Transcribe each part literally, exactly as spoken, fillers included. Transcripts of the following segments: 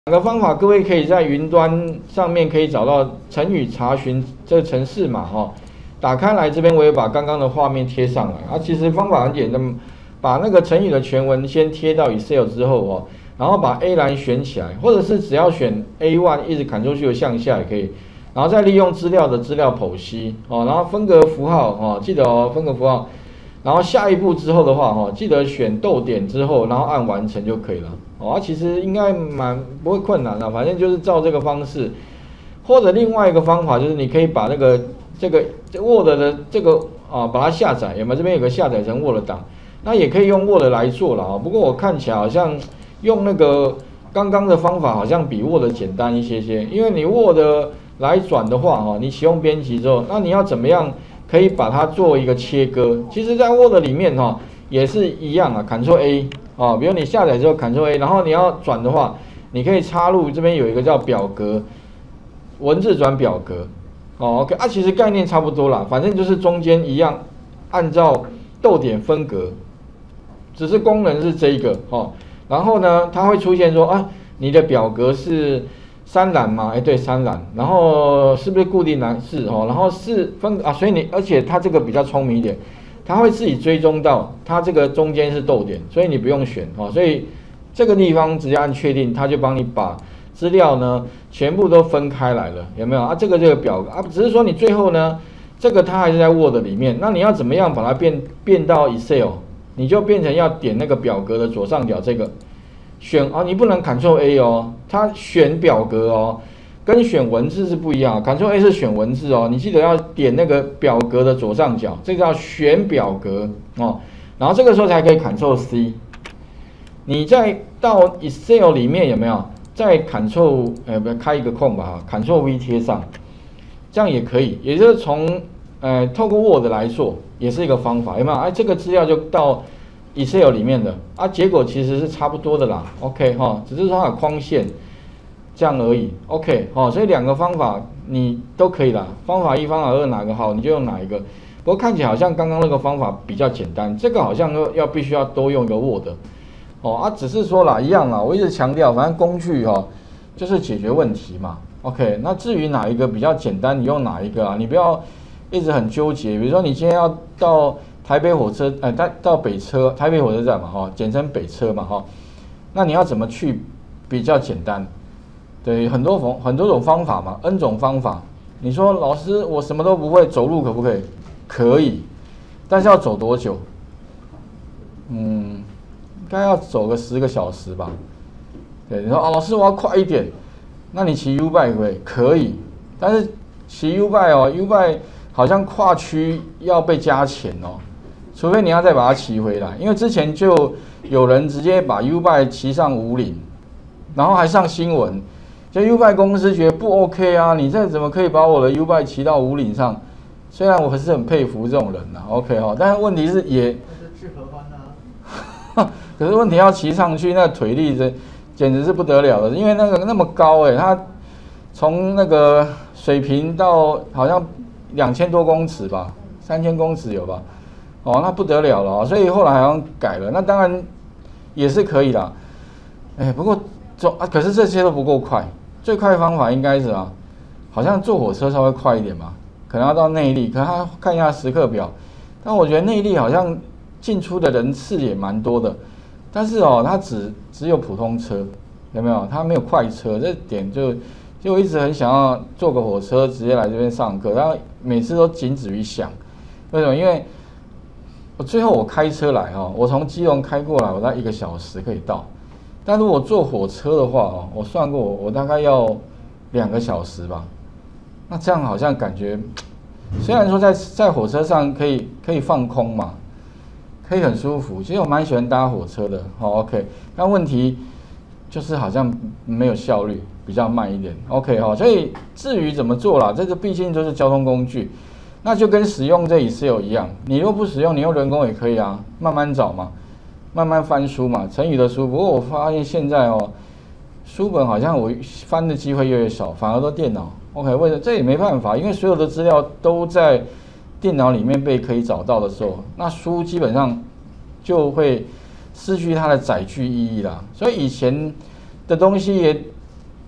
两个方法，各位可以在云端上面可以找到成语查询这个程式嘛，哈，打开来这边我也把刚刚的画面贴上来啊。其实方法很简单，把那个成语的全文先贴到 Excel 之后哦，然后把 A 栏选起来，或者是只要选 A 一 一直 Ctrl Shift 向下也可以，然后再利用资料的资料剖析哦，然后分隔符号哦，记得哦，分隔符号。然后下一步之后的话，哈，记得选逗点之后，然后按完成就可以了。哦，啊、其实应该蛮不会困难的，反正就是照这个方式。或者另外一个方法就是，你可以把那个这个 Word 的这个啊，把它下载，有没有？这边有个下载成 Word 档，那也可以用 Word 来做了啊。不过我看起来好像用那个刚刚的方法好像比 Word 简单一些些，因为你 Word 来转的话，哈，你启用编辑之后，那你要怎么样？可以把它做一个切割，其实，在 Word 里面哈也是一样啊 ，Ctrl A 啊，比如你下载之后 Ctrl A， 然后你要转的话，你可以插入这边有一个叫表格，文字转表格，哦 ，OK 啊，其实概念差不多啦，反正就是中间一样，按照逗点分隔，只是功能是这一个哦，然后呢，它会出现说啊，你的表格是。三栏嘛，哎对，三栏，然后是不是固定栏是哦，然后是分啊，所以你而且它这个比较聪明一点，它会自己追踪到它这个中间是逗点，所以你不用选哦，所以这个地方直接按确定，它就帮你把资料呢全部都分开来了，有没有啊？这个这个表格啊，只是说你最后呢，这个它还是在 Word 里面，那你要怎么样把它变变到 Excel， 你就变成要点那个表格的左上角这个。选啊，你不能 Ctrl A 哦，它选表格哦，跟选文字是不一样。Ctrl A 是选文字哦，你记得要点那个表格的左上角，这个叫选表格哦。然后这个时候才可以 Ctrl C。你再到 Excel 里面有没有？再 Ctrl 呃不开一个空吧哈 ，Ctrl V 贴上，这样也可以，也就是从呃透过 Word 来做，也是一个方法，有没有？哎，这个资料就到。Excel 里面的啊，结果其实是差不多的啦 ，OK 哈，只是说它有框线这样而已 ，OK 哈，所以两个方法你都可以啦，方法一、方法二哪个好你就用哪一个。不过看起来好像刚刚那个方法比较简单，这个好像要要必须要多用一个 Word， 哦啊，只是说啦一样啦，我一直强调，反正工具哦就是解决问题嘛 ，OK。那至于哪一个比较简单，你用哪一个啊？你不要一直很纠结，比如说你今天要到。台北火车，哎，到到北车，台北火车站嘛，哈，简称北车嘛，哈。那你要怎么去比较简单？对，很多方很多种方法嘛 ，N 种方法。你说老师，我什么都不会，走路可不可以？可以，但是要走多久？嗯，应该要走个十个小时吧。对，你说啊，老师我要快一点，那你骑 U-Bike 可不可以？可以，但是骑 U-Bike 哦 ，U-Bike 好像跨区要被加钱哦。除非你要再把它骑回来，因为之前就有人直接把 U-Bike 骑上武岭，然后还上新闻，就 U-Bike 公司觉得不 OK 啊，你这怎么可以把我的 U-Bike 骑到武岭上？虽然我还是很佩服这种人呐 ，OK 哈，但是问题是也， 是合欢啊， 可是问题要骑上去，那腿力这简直是不得了的，因为那个那么高哎、欸，它从那个水平到好像两千多公尺吧，三千公尺有吧？哦，那不得了了，所以后来好像改了。那当然也是可以啦，哎，不过走啊，可是这些都不够快。最快的方法应该是啊，好像坐火车稍微快一点嘛，可能要到内坜，可能他看一下时刻表。但我觉得内坜好像进出的人次也蛮多的，但是哦，它只只有普通车，有没有？它没有快车，这点就就我一直很想要坐个火车直接来这边上课，然后每次都仅止于想，为什么？因为我最后我开车来哈，我从基隆开过来，我大概一个小时可以到。但如果坐火车的话哦，我算过，我大概要两个小时吧。那这样好像感觉，虽然说在在火车上可以可以放空嘛，可以很舒服。其实我蛮喜欢搭火车的，好 OK。但问题就是好像没有效率，比较慢一点 OK 哈。所以至于怎么做啦，这个毕竟就是交通工具。那就跟使用这Excel一样，你若不使用，你用人工也可以啊，慢慢找嘛，慢慢翻书嘛，成语的书。不过我发现现在哦，书本好像我翻的机会越来越少，反而都电脑。OK， 为什么？这也没办法，因为所有的资料都在电脑里面被可以找到的时候，那书基本上就会失去它的载具意义啦。所以以前的东西也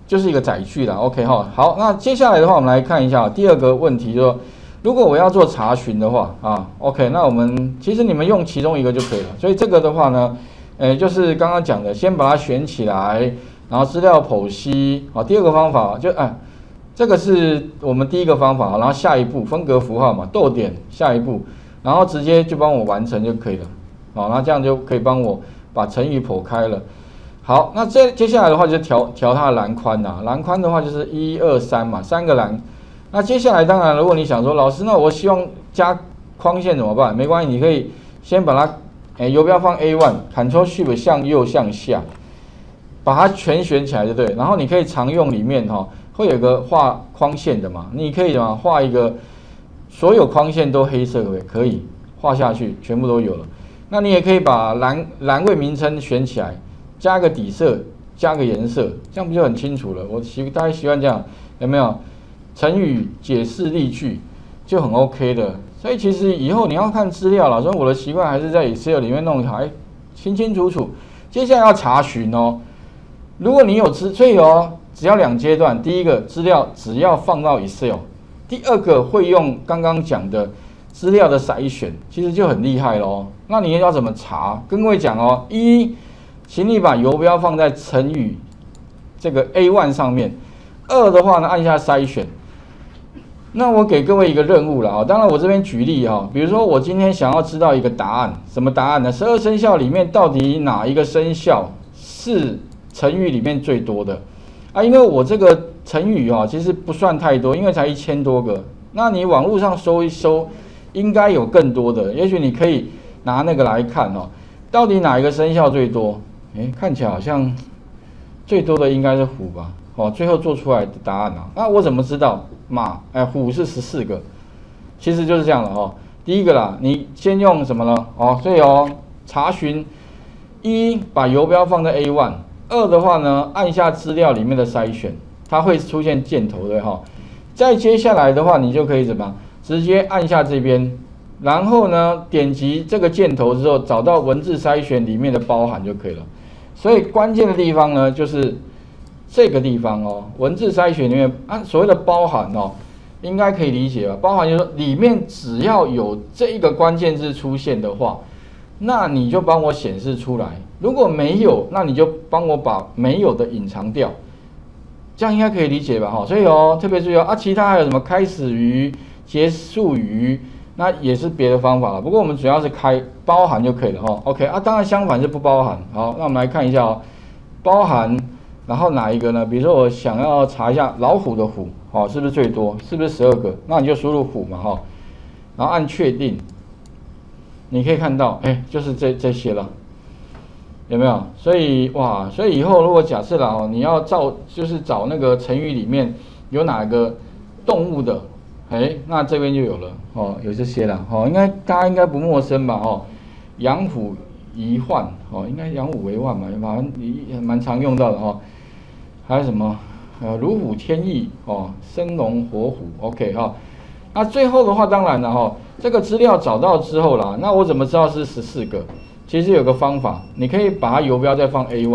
就是一个载具啦 ，OK 哈。好，那接下来的话，我们来看一下第二个问题，就是说，如果我要做查询的话啊 ，OK， 那我们其实你们用其中一个就可以了。所以这个的话呢，呃，就是刚刚讲的，先把它选起来，然后资料剖析。好，第二个方法就哎，这个是我们第一个方法，然后下一步分隔符号嘛，逗点，下一步，然后直接就帮我完成就可以了。好，那这样就可以帮我把成语剖开了。好，那这接下来的话就调调它的栏宽啦，栏宽的话就是一二三嘛，三个栏。那接下来当然，如果你想说老师，那我希望加框线怎么办？没关系，你可以先把它，哎，游标放 A 一 ，Ctrl Shift 向右向下，把它全选起来就对。然后你可以常用里面哈、哦，会有个画框线的嘛，你可以什么画一个所有框线都黑色的，可以画下去，全部都有了。那你也可以把栏栏位名称选起来，加个底色，加个颜色，这样不就很清楚了？我习大家习惯这样，有没有？成语解释例句就很 OK 的。所以其实以后你要看资料啦，所以我的习惯还是在 Excel 里面弄好，哎，清清楚楚。接下来要查询哦，如果你有资，所以哦，只要两阶段，第一个资料只要放到 Excel， 第二个会用刚刚讲的资料的筛选，其实就很厉害咯。那你要怎么查？跟各位讲哦，一，请你把游标放在成语这个 A 一 上面。二的话呢，按下筛选。那我给各位一个任务了啊，当然我这边举例哈，比如说我今天想要知道一个答案，什么答案呢？十二生肖里面到底哪一个生肖是成语里面最多的啊？因为我这个成语啊，其实不算太多，因为才一千多个。那你网络上搜一搜，应该有更多的。也许你可以拿那个来看哦，到底哪一个生肖最多？哎，看起来好像最多的应该是虎吧？哦，最后做出来的答案啊，那我怎么知道？马，哎，虎是十四个，其实就是这样的哦。第一个啦，你先用什么呢？哦，所以哦，查询一把游标放在 A 一， 二的话呢，按下资料里面的筛选，它会出现箭头的哈。再接下来的话，你就可以怎么直接按下这边，然后呢，点击这个箭头之后，找到文字筛选里面的包含就可以了。所以关键的地方呢，就是这个地方哦，文字筛选里面啊，所谓的包含哦，应该可以理解吧？包含就是说里面只要有这一个关键字出现的话，那你就帮我显示出来；如果没有，那你就帮我把没有的隐藏掉。这样应该可以理解吧？哈，所以哦，特别注意哦啊，其他还有什么开始于、结束于，那也是别的方法了。不过我们主要是开包含就可以了哈。OK 啊，当然相反是不包含。好，那我们来看一下哦，包含。然后哪一个呢？比如说我想要查一下老虎的虎，哦，是不是最多？是不是十二个？那你就输入虎嘛，哈，然后按确定，你可以看到，哎，就是这这些了，有没有？所以哇，所以以后如果假设啦，哦，你要照就是找那个成语里面有哪个动物的，哎，那这边就有了，哦，有这些了，哦，应该大家应该不陌生吧，哦，养虎遗患，哦，应该养虎为患嘛，反正蛮常用到的，哦。还有什么？呃，如虎添翼哦，生龙活虎 ，OK 哈、哦。那最后的话，当然了哈、哦，这个资料找到之后啦，那我怎么知道是十四个？其实有个方法，你可以把它游标再放 A 一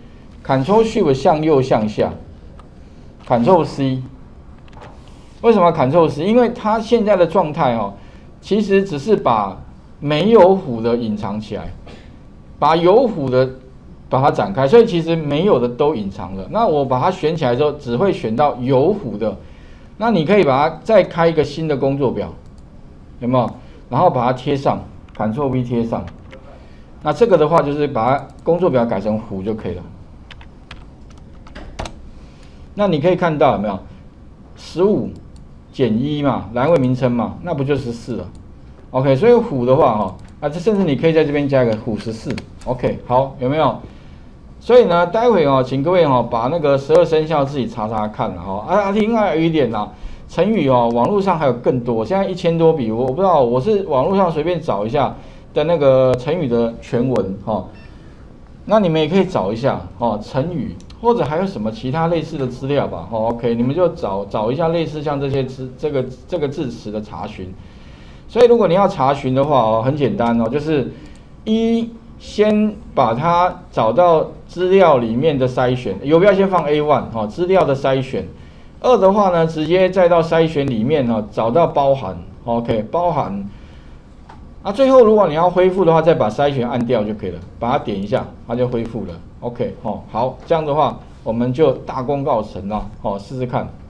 ，Ctrl Shift 向右向下 ，Ctrl C。为什么 Ctrl C？ 因为它现在的状态哦，其实只是把没有虎的隐藏起来，把有虎的把它展开，所以其实没有的都隐藏了。那我把它选起来之后，只会选到有虎的。那你可以把它再开一个新的工作表，有没有？然后把它贴上 ，Ctrl V 贴上。那这个的话就是把它工作表改成虎就可以了。那你可以看到有没有？十五减一嘛，栏位名称嘛，那不就十四了 ？OK， 所以虎的话哈，啊，这甚至你可以在这边加一个虎十四。OK， 好，有没有？所以呢，待会哦，请各位哦，把那个十二生肖自己查查看了哈。啊，另外有一点啦，成语哦，网络上还有更多，现在一千多笔，我我不知道，我是网络上随便找一下的那个成语的全文哈。那你们也可以找一下哦，成语或者还有什么其他类似的资料吧。哦 ，OK， 你们就找找一下类似像这些字这个这个字词的查询。所以如果你要查询的话哦，很简单哦，就是一先把它找到资料里面的筛选，有标先放 A 一 哈，资料的筛选。二的话呢，直接再到筛选里面哈，找到包含 ，OK， 包含。啊，最后如果你要恢复的话，再把筛选按掉就可以了，把它点一下，它就恢复了 ，OK， 哦，好，这样的话我们就大功告成了，哦，试试看。